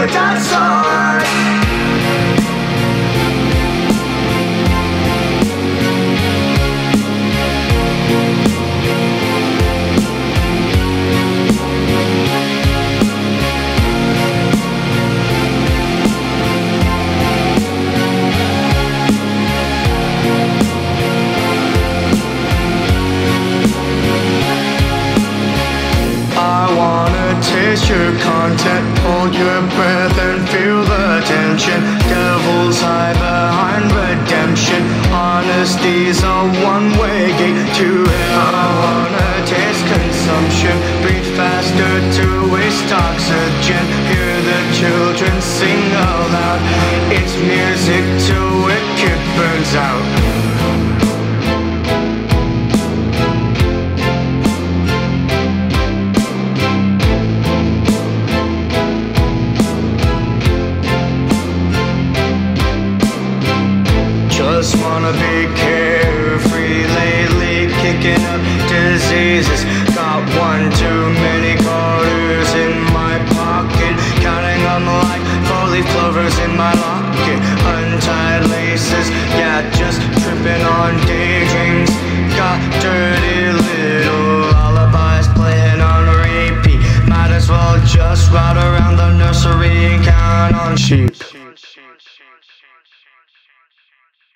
that's alright. Taste your content, hold your breath and feel the tension. Devil's high behind redemption. Honesty's a one-way gate to hell. I wanna taste consumption, breathe faster to waste oxygen. Hear the children sing aloud. It's music till wicked burns out. Just wanna be carefree lately, kicking up diseases. Got one too many quarters in my pocket, counting them like four-leaf clovers in my locket. Untied laces, yeah, just tripping on daydreams. Got dirty little lullabies playing on repeat. Might as well just ride around the nursery and count on sheep.